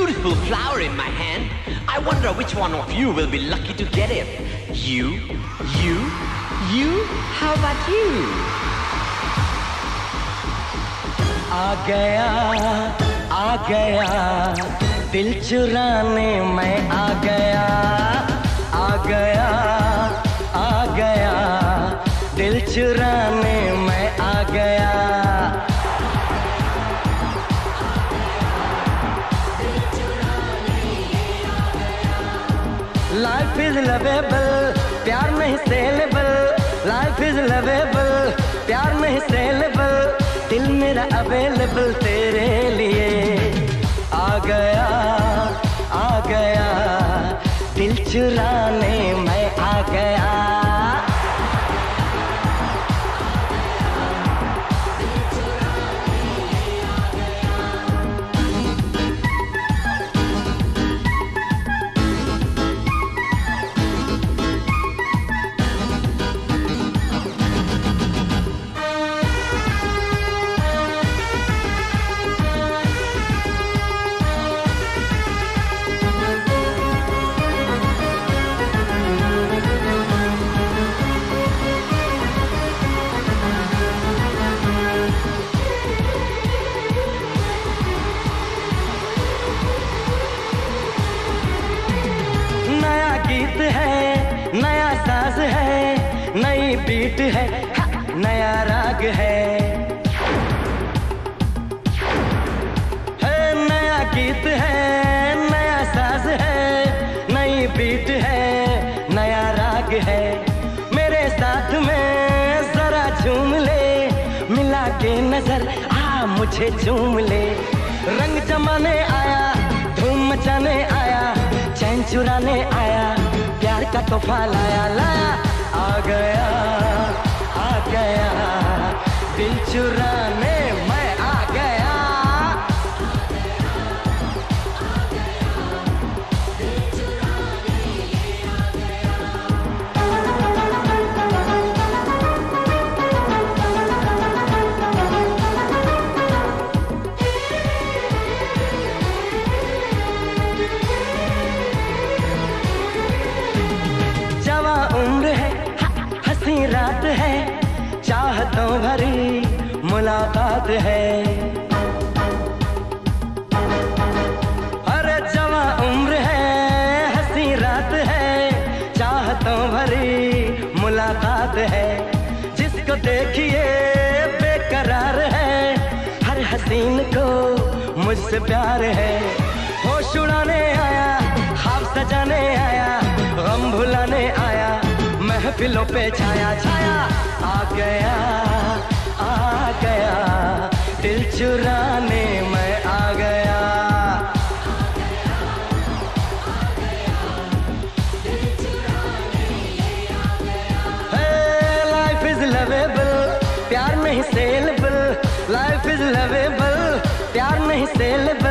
beautiful flower in my hand. I wonder which one of you will be lucky to get it. You, how about you? आ गया, दिल चुराने मैं आ गया, दिल चुराने मैं आ गया। Life is lovable, प्यार नहीं सेलेबल। Life is lovable, प्यार नहीं सेलेबल। दिल मेरा अवेलेबल तेरे लिए। आ गया, दिल चुराने मैं आ गया। गीत है, नया साज है, नई बीट है, नया राग है। नया गीत है, नया साज है, नई बीट है, नया राग है। मेरे साथ में जरा झूम ले, मिला के नजर मुझे झूम ले। रंग जमाने आया, धूम मचाने आया, चैन चुराने आया, प्यार का तोहफा लाया। आ गया, दिल चुराने मैं आ गया। रात है, चाहतों भरी मुलाकात है। अरे जवा उम्र है, हंसी रात है, चाहतों भरी मुलाकात है। जिसको देखिए बेकरार है, हर हसीन को मुझसे प्यार है। होश उड़ाने आया, ख्वाब सजाने आया, गम भुलाने आया, महफिलों पे छाया। आ गया, दिल चुराने मैं आ गया। लाइफ इज लवेबल, प्यार नहीं सेलेबल। लाइफ इज लवेबल, प्यार नहीं सेलेबल।